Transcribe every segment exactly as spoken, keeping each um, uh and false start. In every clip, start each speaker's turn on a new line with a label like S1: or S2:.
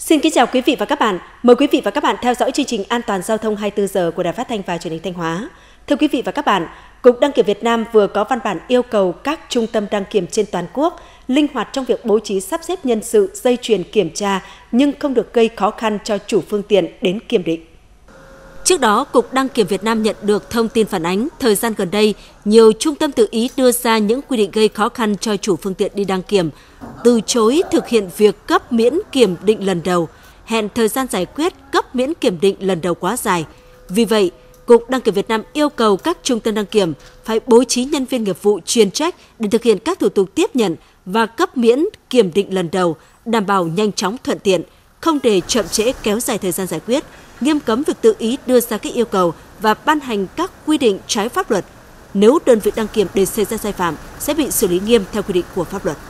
S1: Xin kính chào quý vị và các bạn. Mời quý vị và các bạn theo dõi chương trình An toàn giao thông hai mươi tư giờ của Đài Phát thanh và Truyền hình Thanh Hóa. Thưa quý vị và các bạn, Cục Đăng kiểm Việt Nam vừa có văn bản yêu cầu các trung tâm đăng kiểm trên toàn quốc linh hoạt trong việc bố trí sắp xếp nhân sự dây chuyền kiểm tra nhưng không được gây khó khăn cho chủ phương tiện đến kiểm định. Trước đó, Cục Đăng kiểm Việt Nam nhận được thông tin phản ánh, thời gian gần đây, nhiều trung tâm tự ý đưa ra những quy định gây khó khăn cho chủ phương tiện đi đăng kiểm, từ chối thực hiện việc cấp miễn kiểm định lần đầu, hẹn thời gian giải quyết cấp miễn kiểm định lần đầu quá dài. Vì vậy, Cục Đăng kiểm Việt Nam yêu cầu các trung tâm đăng kiểm phải bố trí nhân viên nghiệp vụ chuyên trách để thực hiện các thủ tục tiếp nhận và cấp miễn kiểm định lần đầu, đảm bảo nhanh chóng thuận tiện, không để chậm trễ kéo dài thời gian giải quyết, nghiêm cấm việc tự ý đưa ra các yêu cầu và ban hành các quy định trái pháp luật. Nếu đơn vị đăng kiểm để xảy ra sai phạm sẽ bị xử lý nghiêm theo quy định của pháp luật.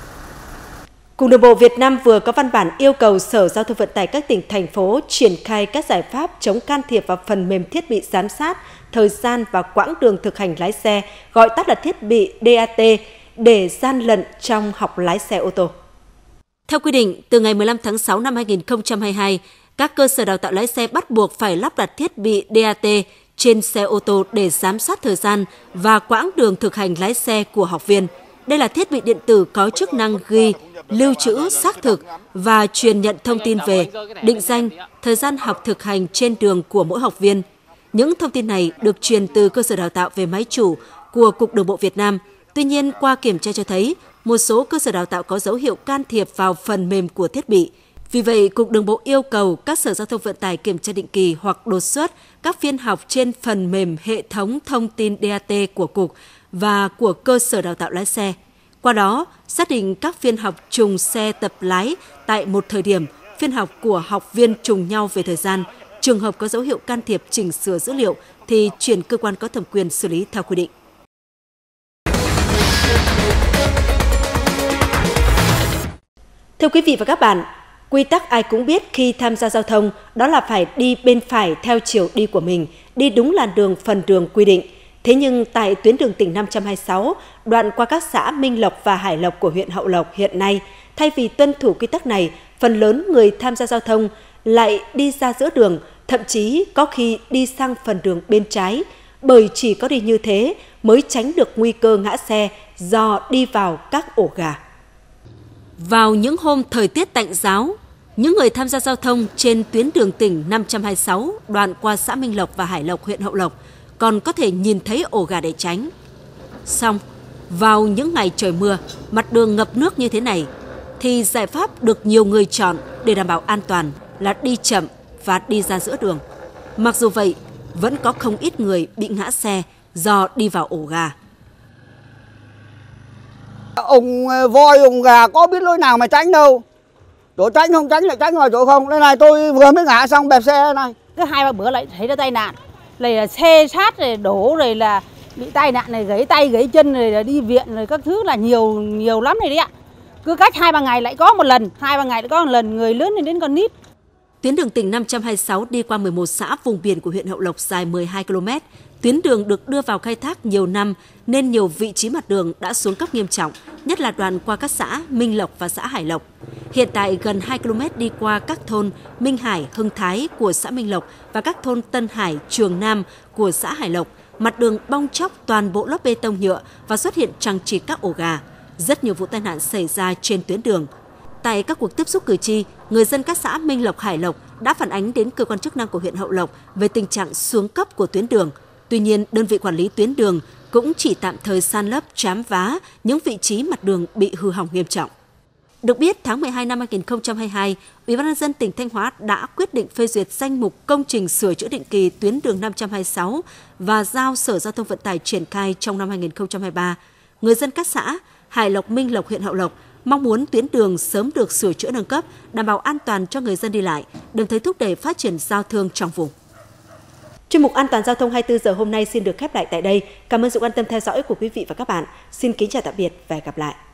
S1: Cục Đường bộ Việt Nam vừa có văn bản yêu cầu Sở Giao thông Vận tải các tỉnh, thành phố triển khai các giải pháp chống can thiệp vào phần mềm thiết bị giám sát thời gian và quãng đường thực hành lái xe, gọi tắt là thiết bị đê a tê, để gian lận trong học lái xe ô tô. Theo quy định, từ ngày mười lăm tháng sáu năm hai nghìn không trăm hai mươi hai, các cơ sở đào tạo lái xe bắt buộc phải lắp đặt thiết bị đê a tê trên xe ô tô để giám sát thời gian và quãng đường thực hành lái xe của học viên. Đây là thiết bị điện tử có chức năng ghi, lưu trữ xác thực và truyền nhận thông tin về định danh, thời gian học thực hành trên đường của mỗi học viên. Những thông tin này được truyền từ cơ sở đào tạo về máy chủ của Cục Đường bộ Việt Nam. Tuy nhiên, qua kiểm tra cho thấy, một số cơ sở đào tạo có dấu hiệu can thiệp vào phần mềm của thiết bị. Vì vậy, Cục Đường bộ yêu cầu các sở giao thông vận tải kiểm tra định kỳ hoặc đột xuất các phiên học trên phần mềm hệ thống thông tin đê a tê của Cục và của cơ sở đào tạo lái xe. Qua đó, xác định các phiên học trùng xe tập lái tại một thời điểm, phiên học của học viên trùng nhau về thời gian. Trường hợp có dấu hiệu can thiệp chỉnh sửa dữ liệu thì chuyển cơ quan có thẩm quyền xử lý theo quy định. Thưa quý vị và các bạn, quy tắc ai cũng biết khi tham gia giao thông đó là phải đi bên phải theo chiều đi của mình, đi đúng làn đường phần đường quy định. Thế nhưng tại tuyến đường tỉnh năm trăm hai mươi sáu, đoạn qua các xã Minh Lộc và Hải Lộc của huyện Hậu Lộc hiện nay, thay vì tuân thủ quy tắc này, phần lớn người tham gia giao thông lại đi ra giữa đường, thậm chí có khi đi sang phần đường bên trái, bởi chỉ có đi như thế mới tránh được nguy cơ ngã xe do đi vào các ổ gà. Vào những hôm thời tiết tạnh ráo, những người tham gia giao thông trên tuyến đường tỉnh năm trăm hai mươi sáu, đoạn qua xã Minh Lộc và Hải Lộc, huyện Hậu Lộc, còn có thể nhìn thấy ổ gà để tránh. Song, vào những ngày trời mưa, mặt đường ngập nước như thế này, thì giải pháp được nhiều người chọn để đảm bảo an toàn là đi chậm và đi ra giữa đường. Mặc dù vậy, vẫn có không ít người bị ngã xe do đi vào ổ gà.
S2: Ông voi, ông gà có biết lối nào mà tránh đâu. Chỗ tránh không tránh lại tránh vào chỗ không. Đây này, tôi vừa mới ngã xong bẹp xe này.
S3: Cứ hai ba bữa lại thấy nó tai nạn. Này là xe sát rồi đổ rồi là bị tai nạn này, gãy tay gãy chân rồi là đi viện rồi các thứ là nhiều nhiều lắm này đấy ạ. Cứ cách hai ba ngày lại có một lần, hai ba ngày lại có một lần, người lớn đến con nít.
S1: Tuyến đường tỉnh năm trăm hai mươi sáu đi qua mười một xã vùng biển của huyện Hậu Lộc dài mười hai ki lô mét. Tuyến đường được đưa vào khai thác nhiều năm nên nhiều vị trí mặt đường đã xuống cấp nghiêm trọng, nhất là đoạn qua các xã Minh Lộc và xã Hải Lộc. Hiện tại gần hai ki lô mét đi qua các thôn Minh Hải, Hưng Thái của xã Minh Lộc và các thôn Tân Hải, Trường Nam của xã Hải Lộc, mặt đường bong chóc toàn bộ lớp bê tông nhựa và xuất hiện chằng chịt các ổ gà. Rất nhiều vụ tai nạn xảy ra trên tuyến đường. Tại các cuộc tiếp xúc cử tri, người dân các xã Minh Lộc, Hải Lộc đã phản ánh đến cơ quan chức năng của huyện Hậu Lộc về tình trạng xuống cấp của tuyến đường. Tuy nhiên, đơn vị quản lý tuyến đường cũng chỉ tạm thời san lấp, trám vá những vị trí mặt đường bị hư hỏng nghiêm trọng. Được biết, tháng mười hai năm hai nghìn không trăm hai mươi hai, Ủy ban nhân dân tỉnh Thanh Hóa đã quyết định phê duyệt danh mục công trình sửa chữa định kỳ tuyến đường năm trăm hai mươi sáu và giao Sở Giao thông Vận tải triển khai trong năm hai nghìn không trăm hai mươi ba. Người dân các xã Hải Lộc, Minh Lộc, huyện Hậu Lộc mong muốn tuyến đường sớm được sửa chữa nâng cấp, đảm bảo an toàn cho người dân đi lại, đồng thời thúc đẩy phát triển giao thương trong vùng. Chuyên mục An toàn giao thông hai mươi tư giờ hôm nay xin được khép lại tại đây. Cảm ơn sự quan tâm theo dõi của quý vị và các bạn. Xin kính chào tạm biệt và hẹn gặp lại.